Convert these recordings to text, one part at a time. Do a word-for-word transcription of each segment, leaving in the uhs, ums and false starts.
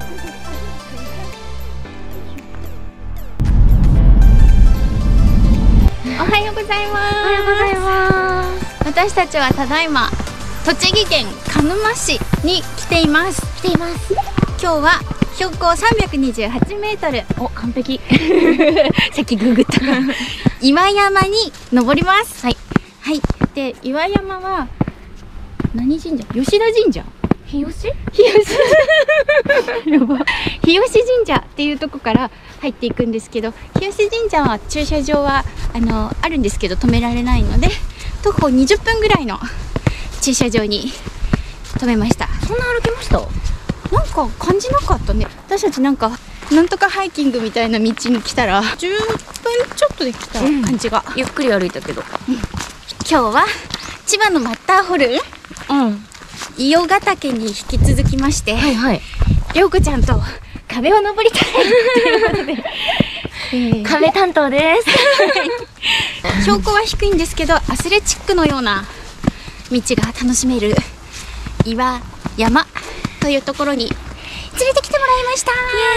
おはようございます。 おはようございます。 私たちはただいま栃木県鹿沼市に来ています。 来ています。 今日は標高さんびゃくにじゅうはちメートル。 お、完璧。 さっきググった岩山に登ります。 はい。 はい。で、岩山は何神社？吉田神社。 日吉？ 日吉やば。日吉神社っていうとこから入っていくんですけど、日吉神社は駐車場はあのあるんですけど止められないので、徒歩にじゅっぷんぐらいの駐車場に止めました。 そんな歩きました？ なんか感じなかったね。私たちなんかなんとかハイキングみたいな道に来たらじゅっぷんちょっとで来た感じが、 うん、ゆっくり歩いたけど、 うん、今日は千葉のマッターホルン、 うん、 伊予ヶ岳に引き続きまして、 はいはい、 りょうこちゃんと壁を登りたいということで、えー、 壁担当です標高は低いんですけどアスレチックのような道が楽しめる岩山というところに連れてきてもらいました。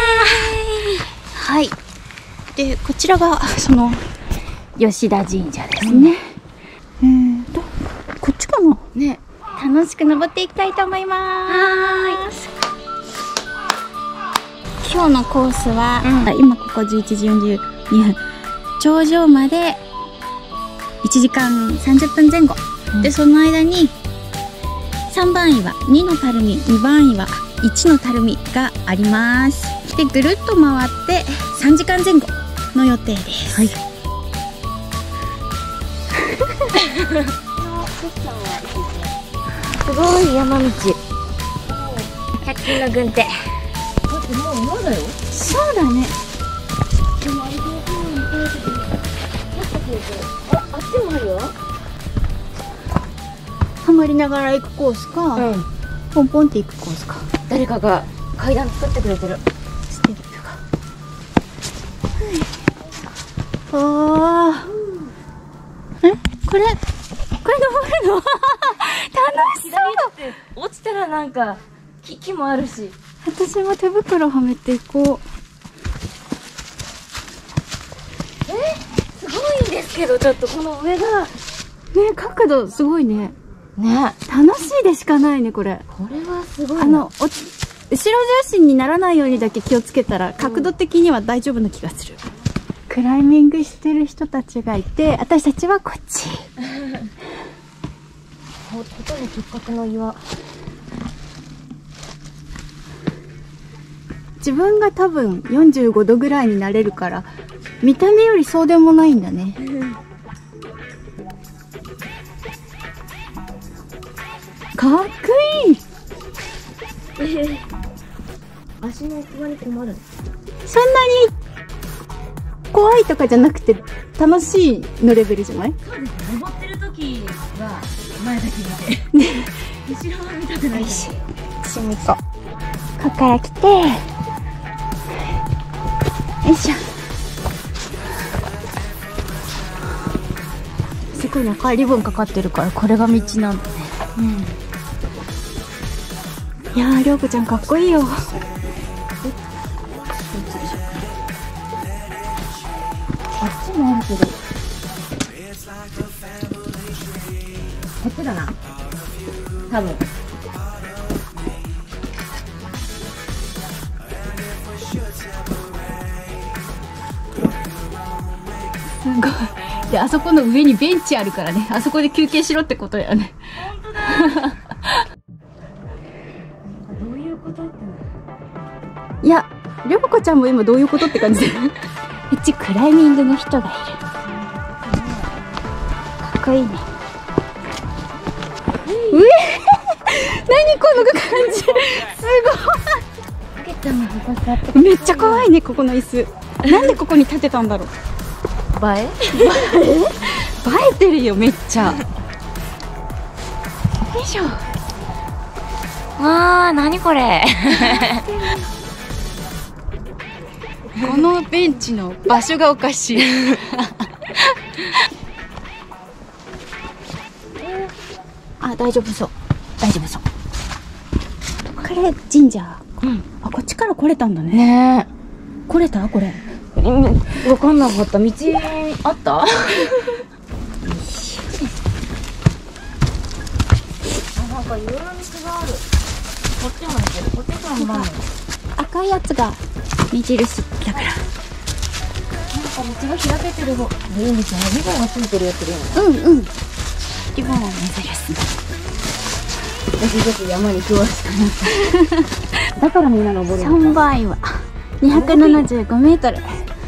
はい。で、こちらがその吉田神社ですね。うん、えーとこっちかな。ね、楽しく登っていきたいと思います。今日のコースは、うん、今ここじゅういちじよんじゅうにふん、頂上までいちじかんさんじゅっぷんぜん後、うん、でその間にさんばん岩、にのたるみ、にばん岩、いちのたるみがあります。でぐるっと回ってさんじかんぜん後の予定です。はい。 すごい山道。ひゃく均の軍手。だってもう岩だよ。 そうだね。 でもあれであ、あっちもあるよ。 はまりながら行くコースか、うん、ポンポンって行くコースか。 誰かが階段作ってくれてる。 してるか。おー、え、これこれ登るの楽しそう。 落ちたらなんか木木もあるし、 私も手袋はめていこう。 え、すごいんですけど、ちょっとこの上がね、 角度すごいね。 ね、 楽しいでしかないねこれ。 これはすごいな。 あのお後ろ重心にならないようにだけ気をつけたら角度的には大丈夫な気がする。うん、クライミングしてる人たちがいて、私たちはこっち。 ほとんど直角の岩。 自分が多分よんじゅうごどぐらいになれるから見た目よりそうでもないんだね。かっこいい。 えー、足の奥歯に困る。 そんなに怖いとかじゃなくて楽しいのレベルじゃない？ そうですね。登ってる時は前だけ見て、後ろは見たくないし。 私も行こう。ここから来て、よいしょ。すごいな、赤いリボンかかってるからこれが道なんだね。うん。いやー、りょうこちゃんかっこいいよ。あっちもあるけど、こっちだな多分。すごい。で、あそこの上にベンチあるからね、あそこで休憩しろってことだよね。本当だ。 どういうことって。 いや、りょうこちゃんも今どういうことって感じで。うちクライミングの人がいる。かっこいいね。うえ何この感じ。すごい。めっちゃ可愛いね、ここの椅子。なんでここに立てたんだろう。 映え？ 映え？映えてるよ、めっちゃ。よいしょ。 あー、何これ。 このベンチの場所がおかしい。あ、大丈夫そう。大丈夫そう。これ神社。 うん。あ、こっちから来れたんだね。 ね来れたこれ。 え。わかんなかった。道あった？あ、なんかいろいろ道がある。こっちも行ける。こっちからもないの。 赤いやつが目印だから。 なんか道が開けてる方がいいんですよね。リボンがついてるやつでいいの。 うんうん。リボンは目印。 私ちょっと山に詳しくなった。だからみんな登るの。 さんばいはにひゃくななじゅうごメートル。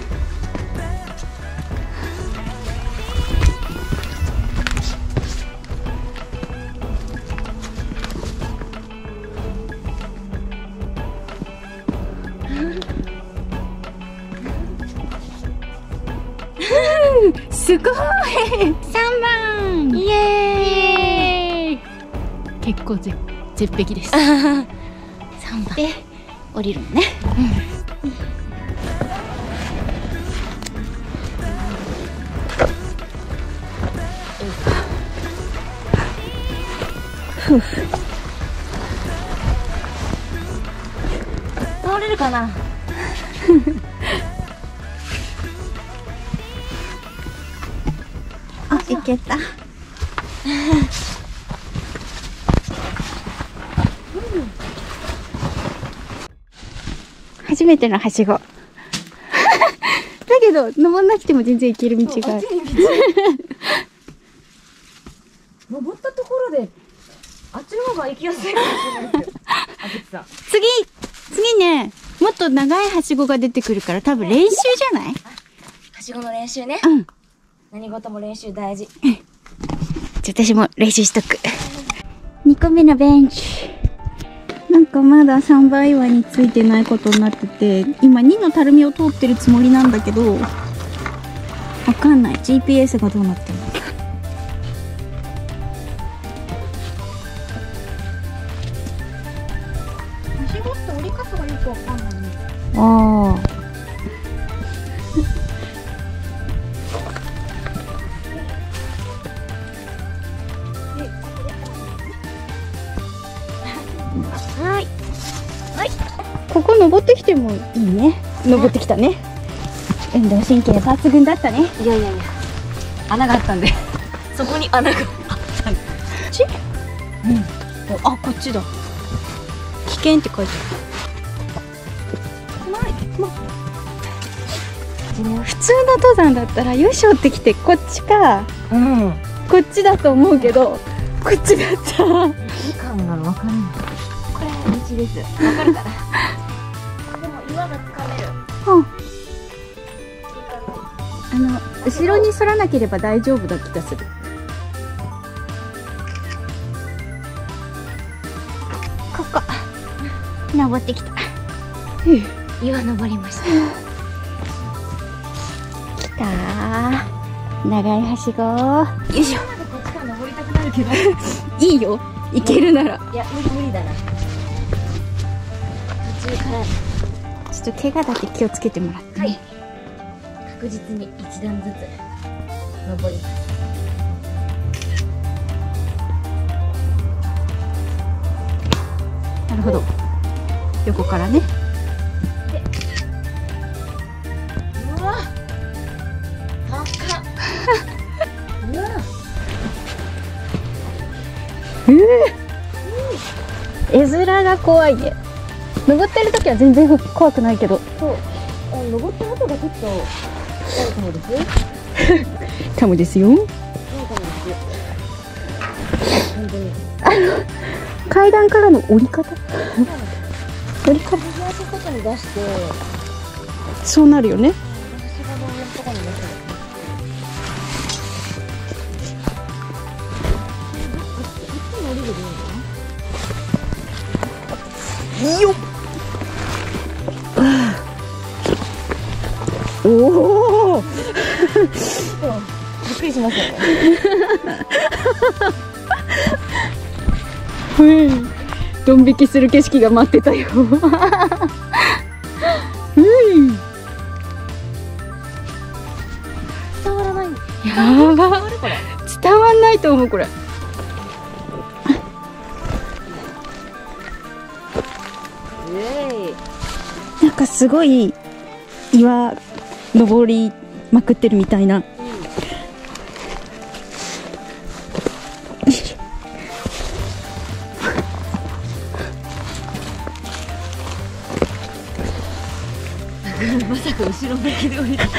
すごいさんばんイエーイ。結構絶絶壁です。さんばんで降りるのね。ふう。 通れるかな。 あ、いけた。初めてのはしご。だけど登んなくても全然行ける道がある。 登ったところであっちの方が行きやすいかもしれないですよ。あぶつさん。 次次ね、もっと長いはしごが出てくるから多分練習じゃない？ はしごの練習ね。 うん。 何事も練習大事。 じゃあ私も練習しとく。にこめのベンチ。なんかまださんばい岩についてないことになってて、今にのたるみを通ってるつもりなんだけど、わかんない。ジーピーエス がどうなってるのか。はしごって降り方がよくわかんないね。ああ。はい。はい。ここ登ってきてもいいね。登ってきたね。運動神経抜群だったね。 いやいやいや。穴があったんで。そこに穴があったんで。 こっち？うん。あ、こっちだ。危険って書いてある。ない。ま、普通の登山だったらよいしょってきてこっちか。 うん。 こっちだと思うけど、こっちだった。 時間なの分かんない。これ道です。わかるかな。でも岩がつかめる。 うん。あの後ろに反らなければ大丈夫だ気がする。ここ登ってきた。 岩登りました。 きたー。長いはしご。よいしょ。 こっちから登りたくなるけど。 いいよ。行けるなら。 いや無理無理だな。途中からちょっと怪我だけ気をつけてもらって、ね。はい。 確実に一段ずつ登ります。 なるほど。横からね。 で、うわ、高っ。うわ。 絵面が怖いね。登ってる時は全然怖くないけど。 そう。あ、登った後がちょっと怖いかもです。 かもですよ。 怖いかもですよ。本当に。 あの階段からの降り方。降り方。 右足外に出して。 そうなるよね。 足がのとこに出せる。 よっ。おお。 びっくりしましたね。 うん。ドン引きする景色が待ってたよ。うん。 伝わらない。 やば。伝わんないと思うこれ。 うなんかすごい岩登りまくってるみたいな。 まさか後ろ向きで降りた。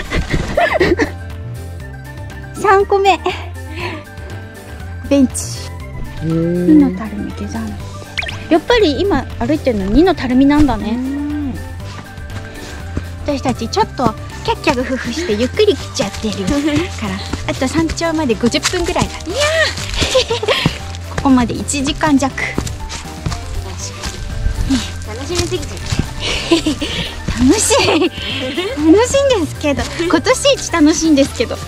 さんこめベンチにのたるみ下山。やっぱり今歩いてるのにのたるみなんだね。私たちちょっとキャッキャグフフしてゆっくり来ちゃってるからあと山頂までごじゅっぷんぐらいだ。いやここまでいちじかんじゃく。 楽しみすぎちゃって楽しい楽しいんですけど、今年一楽しいんですけど、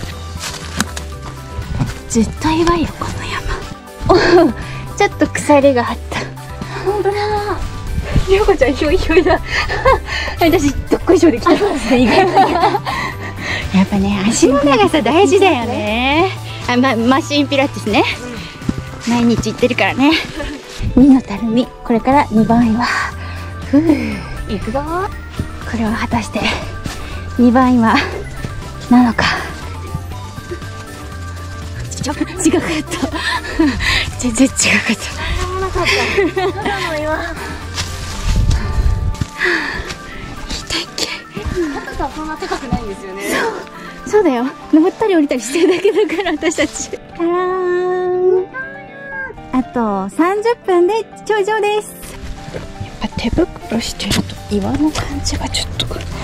ずっと岩よこの山。おちょっと腐れがあった。 本当だ。 りょうこちゃんひょいひょいだ。私どっこいしょできた。意外とやっぱね足の長さ大事だよね。あ、ま、マシンピラティスね、うん、毎日行ってるからね。にのたるみ、これからにばん岩。ふう行くぞ。 これは果たしてにばん岩なのか。ちょ違かった全然違かった。 何もなかったただの岩。高さはそんな高くないんですよね。 そうそうだよ、登ったり降りたりしてるだけだから私たち。たらーん、あとさんじゅっぷんで頂上です。やっぱ手袋してると岩の感じがちょっと違うよね。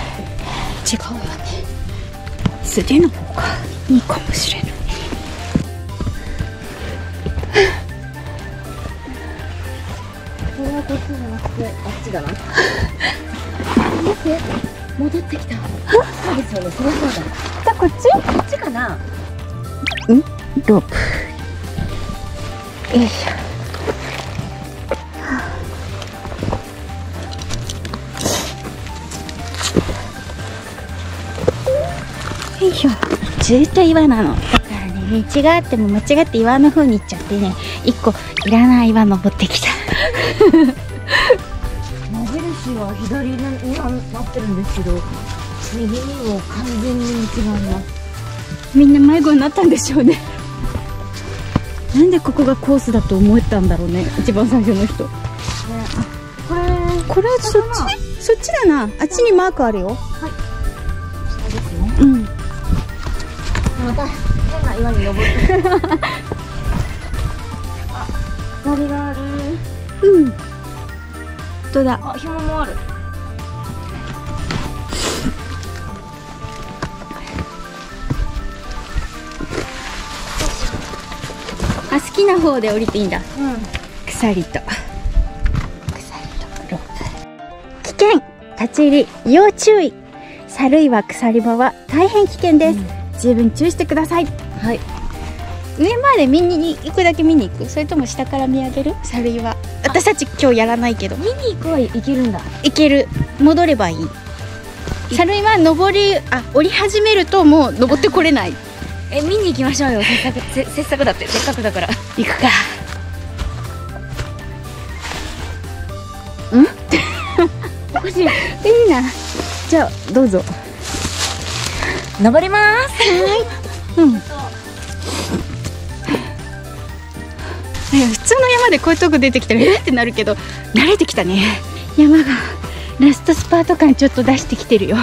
素手の方がいいかもしれない。 これはこっちじゃなくてあっちだな。待って戻ってきた。そうですよね、そりゃそうだ。 じゃあこっちこっちかな。 んロープよいしょ。よいしょ。ずっと岩なのだからね、道があっても間違って岩の方に行っちゃってね、いっこいらない岩登ってきた。 矢印は左になってるんですけど、右にも完全に道があります。 みんな迷子になったんでしょうね。なんでここがコースだと思ったんだろうね、一番最初の人。 ね、これこれそっちそっちだな。あっちにマークあるよ。 はい、下ですね。 うん。 また変な岩に登ってあ、光がある。 うん。本当だ。 あ、紐もある。 あ、好きな方で降りていいんだ。 うん。 鎖と鎖とロープ。危険、立ち入り要注意。猿岩鎖場は大変危険です。うん、十分注意してください。 はい。 上まで見に行くだけ見に行く、それとも下から見上げる？猿岩。私たち今日やらないけど。 見に行くはいけるんだ。 行ける。戻ればいい。猿岩登り、あ、降り始めるともう登ってこれない。 え、見に行きましょうよ。せっかく、せ、せっかくだって、せっかくだから。 行くか。ん？ おかしい。いいな。じゃあどうぞ。 登りまーす。 はい。うん。普通の山でこういうとこ出てきたらえーってなるけど、慣れてきたね。山がラストスパート感ちょっと出してきてるよ。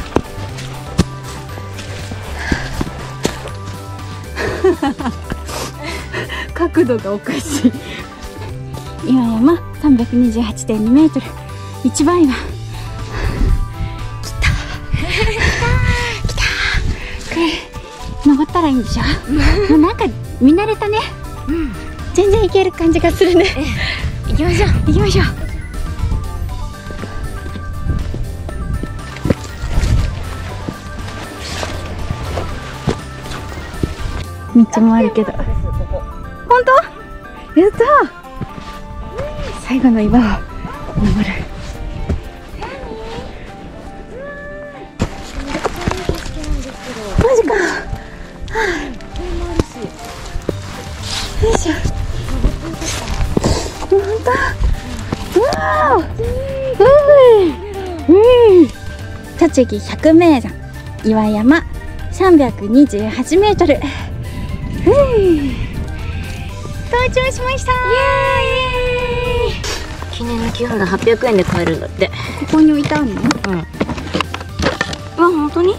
角度がおかしい。今山 さんびゃくにじゅうはちてんにメートル、一番岩。来た来た。これ登ったらいいんでしょ。もうなんか見慣れたね。うん、全然いける感じがするね。 行きましょう行きましょう。道もあるけど。本当？やったー。最後の岩を登る。マジか。よいしょ。本当？うわー。う栃木百名山岩山さんびゃくにじゅうはちメートル。到頂しました。イエーイ。 記念のキーホルダーはっぴゃくえんで買えるんだって。 ここに置いてあるの？ うん。うわ、本当に？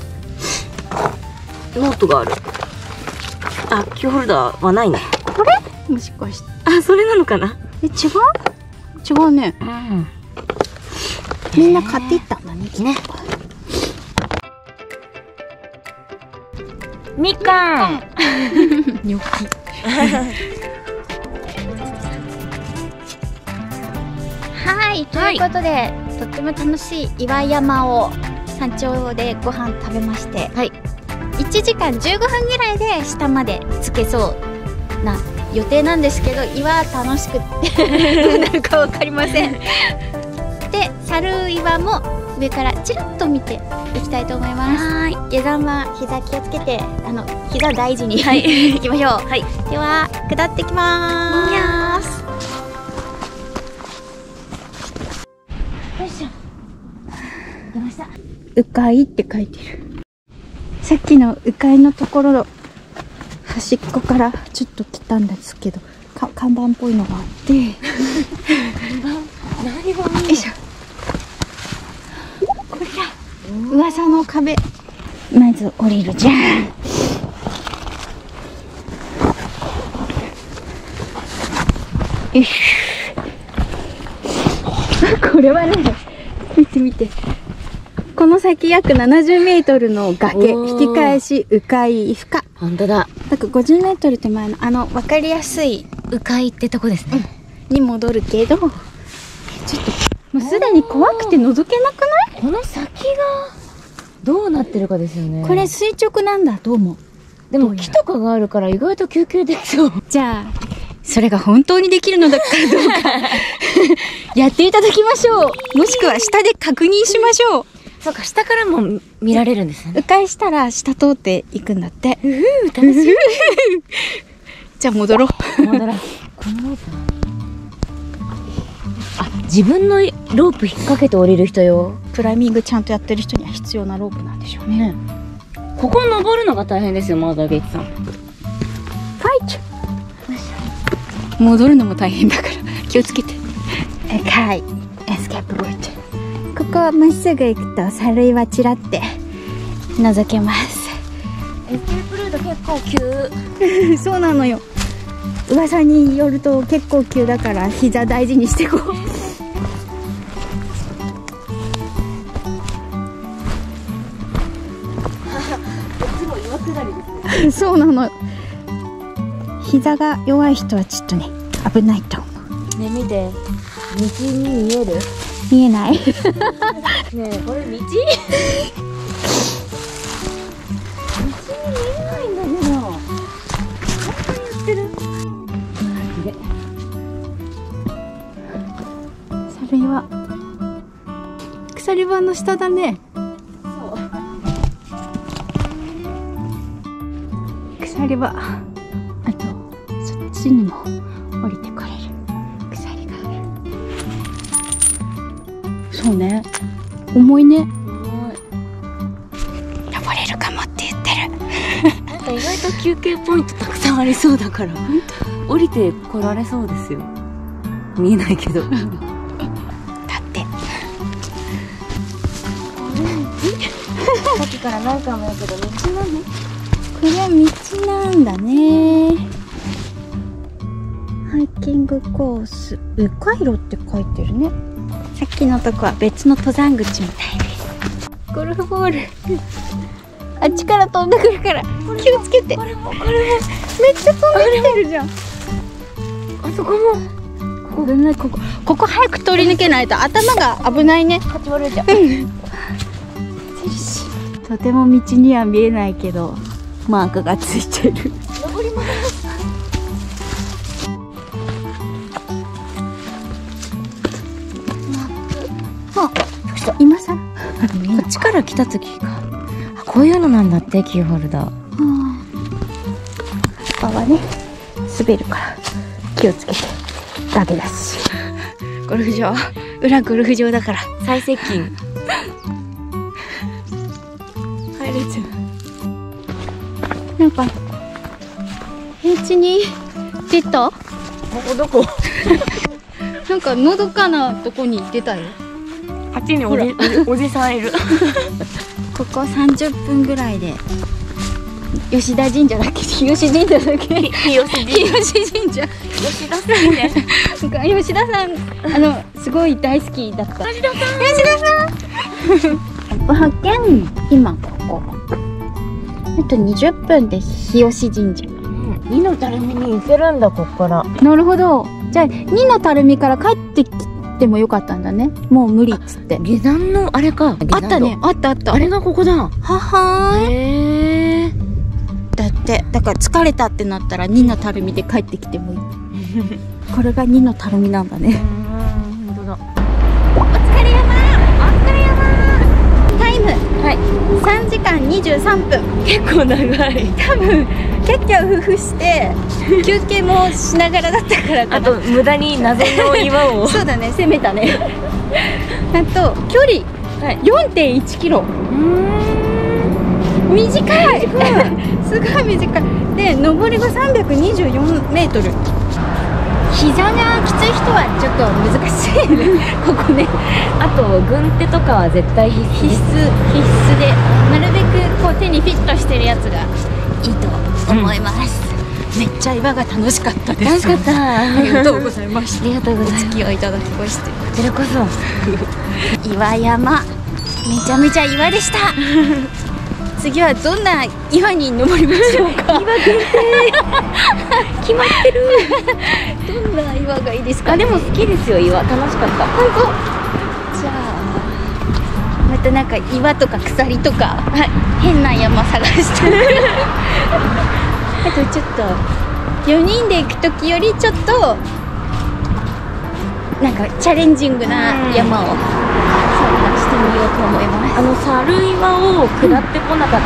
ノートがある。あ、キーホルダーはないね。 これ？もしかして。 あ、それなのかな？ え、違う？違うね。 うん。 みんな買っていったんだね。 ね。みかん。 ニョキ。はい、ということで、とっても楽しい岩山を山頂でご飯食べまして、 はい、 いちじかんじゅうごふんぐらいで下まで着けそうな予定なんですけど、岩楽しくってどうなるか分かりません。で、猿岩も上からチラッと見ていきたいと思います。はい、下山は膝気をつけて、あの膝大事に、はい、行きましょう。はい、では下ってきまーす。 よいしょ。出ました。 迂回って書いてる。さっきの迂回のところの端っこからちょっと来たんですけど、か看板っぽいのがあって何がよいしょ。これだ、噂の壁。まず降りるじゃん。よし。これはね、見て見て、この先約ななじゅうメートルの崖、引き返し迂回負荷。 本当だ。 だからごじゅうメートル手前のあの分かりやすい迂回ってとこですね、 うん、に戻るけど、ちょっともうすでに怖くて覗けなくない？ この先がどうなってるかですよね。 これ垂直なんだと思う。 でも木とかがあるから意外と休憩できそう。 じゃあそれが本当にできるのだからどうかやっていただきましょう。もしくは下で確認しましょう。 そうか、下からも見られるんですよね。 迂回したら下通っていくんだって。 うふう、楽しい。 じゃあ戻ろう。 戻ろう。このロープ。あ、自分のロープ引っ掛けて降りる人よ。 クライミングちゃんとやってる人には必要なロープなんでしょうね。 ね、ここ登るのが大変ですよ、マーダーゲイツさん。ファイト。 戻るのも大変だから気をつけて。はい、エスケープルート。ここはまっすぐ行くと猿岩ちらって覗けます。 エスケープルート結構急。 そうなのよ。噂によると結構急だから膝大事にしてこう。こっちも岩下りですね。そうなの。膝が弱い人はちょっとね危ないと思う。 ね、見て、道に見える？ 見えない。ねえ、これ道？道に見えないんだけど。こんなにやってる？ 猿岩。鎖場の下だね。 そう。 鎖場。あとそっちにも降りてこれる鎖がある。そうね、重いね。 重い。 登れるかもって言ってる。 なんか意外と休憩ポイントたくさんありそうだから降りて来られそうですよ。見えないけど。だってさっきから何回も言うけど、道なの？ これは道なんだね。ハイキングコース、迂回路って書いてるね。さっきのとこは別の登山口みたいです。ゴルフボールあっちから飛んでくるから気をつけて。 これもこれもめっちゃ飛んできてるじゃん。 あそこもここね、ここここ早く通り抜けないと頭が危ないね。 かち悪いじゃん。 とても道には見えないけどマークがついてる。 登ります。 あ、今さらこっちから来た時か。あ、こういうのなんだってキーホルダー。 葉はね滑るから気をつけてだけだし。 ゴルフ場、裏ゴルフ場だから最接近。 入れちゃう。なんか平地に出た。 ここどこ？ なんかのどかなとこに出たよ。 あっちにおじおじさんいる。 ここさんじゅっぷんぐらいで吉田神社だっけ、日吉神社だっけ、 日吉神社。 日吉神社。 吉田さんね。 なんか吉田さん、あのすごい大好きだった。 吉田さん。 吉田さん。発見。今ここ。あとにじゅっぷんで日吉神社。 二のたるみに行けるんだ、ここから。 なるほど。じゃあ二のたるみから帰ってきてもよかったんだね。もう無理っつって。 下山のあれか。 あったね。あったあった。 あれがここだ。 ははーい。 へえ。 だってだから疲れたってなったら二のたるみで帰ってきてもいい。これが二のたるみなんだね。 本当だ。 お疲れ山。お疲れ山。タイム。 はい。 三時間二十三分。 結構長い。 多分結構夫婦して休憩もしながらだったからかな。 あと無駄に謎の岩を。 そうだね、攻めたね。あと距離、はい、よんてんいちキロ。短い。すごい短い。で上りがさんびゃくにじゅうよんメートル。膝がきつい人はちょっと難しいね。ここね。 あと軍手とかは絶対必須。 必須必須で、なるべくこう手にフィットしてるやつがいいと思います。うん、めっちゃ岩が楽しかったです。 楽しかった。 ありがとうございました。 ありがとうございます。 お付き合いいただきまして。 こちらこそ。岩山、めちゃめちゃ岩でした。次はどんな岩に登りましょうか。 岩限定。決まってる。 どんな岩がいいですか、 ね。あ、でも好きですよ、岩。楽しかった。 本当。じゃあまたなんか岩とか鎖とか、はい、変な山探してる。あとちょっとよにんで行く時よりちょっとなんかチャレンジングな山を探してみようと思います。 あの猿岩を下ってこなかったから、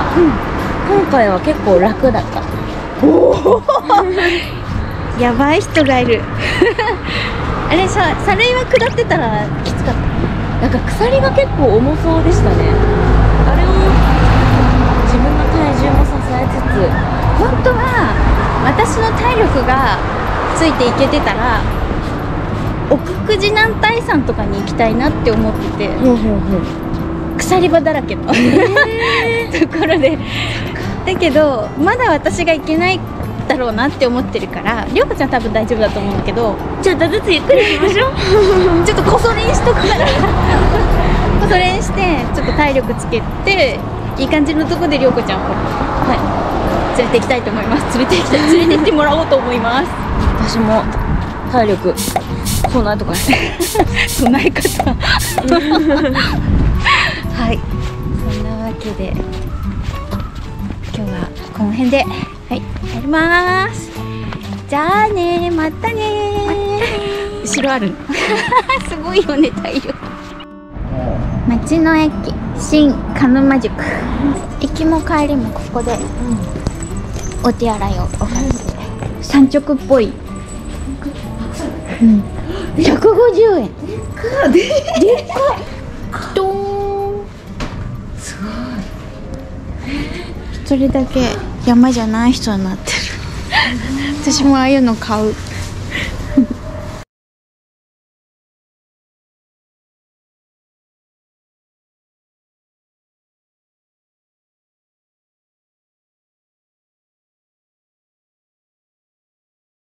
うん、今回は結構楽だった。 おお。やばい人がいる。あれさ、猿岩下ってたらきつかった。 なんか鎖が結構重そうでしたね。あれを自分の体重も支えつつ、 本当は私の体力がついていけてたら奥久慈南大山とかに行きたいなって思ってて、 ほうほうほう、 鎖場だらけのところで、だけどまだ私が行けないだろうなって思ってるから、りょうこちゃん多分大丈夫だと思うんだけど、 ちょっとずつゆっくりしましょう。 ちょっとこそ練しとくからこそ練してちょっと体力つけていい感じのとこでりょうこちゃんを、はい、連れて行きたいと思います。連れて行きたい、連れて行ってもらおうと思います。 私も体力備えとかね。 備え方。はい、そんなわけで今日はこの辺で、はい、帰りまーす。じゃあねー、またねー。後ろある。すごいよね、太陽。町の駅新鹿沼宿。行きも帰りもここで、うん、お手洗いをお借りして、産直っぽい。うん、ひゃくごじゅうえん。でっかでっかドーン。すごい。一人だけ山じゃない人になってる。私もああいうの買う。